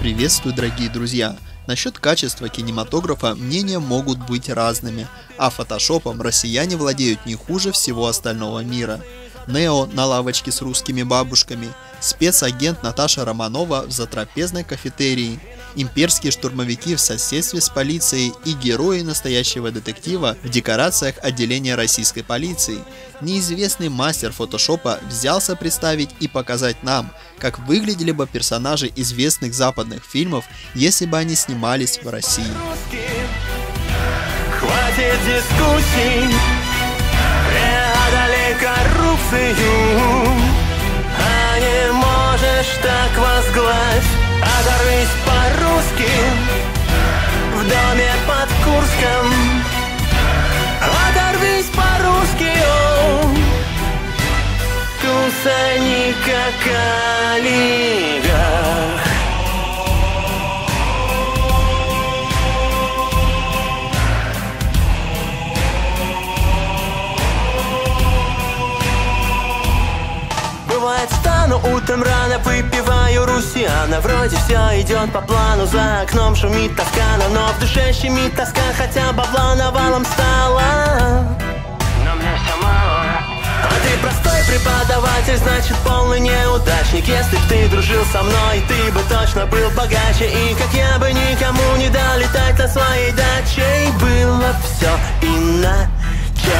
Приветствую, дорогие друзья! Насчет качества кинематографа мнения могут быть разными, а фотошопом россияне владеют не хуже всего остального мира. Нео на лавочке с русскими бабушками, спецагент Наташа Романова в затрапезной кафетерии, имперские штурмовики в соседстве с полицией и герои настоящего детектива в декорациях отделения российской полиции. Неизвестный мастер фотошопа взялся представить и показать нам, как выглядели бы персонажи известных западных фильмов, если бы они снимались в России. Хватит дискуссий, преодолей коррупцию, а не можешь так возглавь. Оторвись по-русски в доме под Курском. Оторвись по-русски, кусани как олигарх. Бывает, встану утром рано, выпиваю русиана. Вроде все идет по плану, за окном шумит Тоскана, но в душе щемит тоска, хотя бабла навалом стала. Но мне все мало. А ты простой преподаватель, значит полный неудачник. Если б ты дружил со мной, ты бы точно был богаче. И как я бы никому не дал летать на своей даче, и было б все иначе.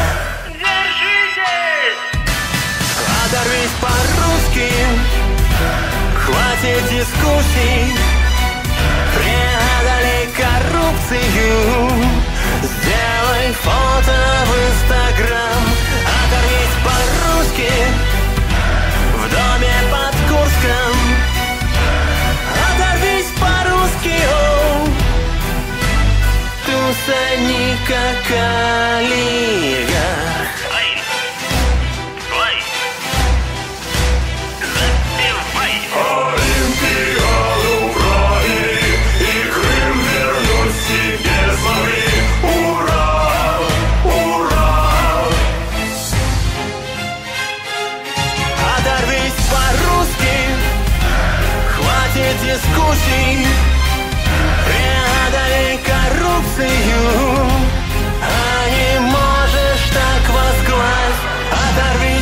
Оторвись по-русски, хватит дискуссий, преодолей коррупцию, сделай фото в Инстаграм. Оторвись по-русски в доме под Курском. Оторвись по-русски, тусани как олигарх. Дискуссий, преодолей коррупцию, а не можешь так возглавь. Оторви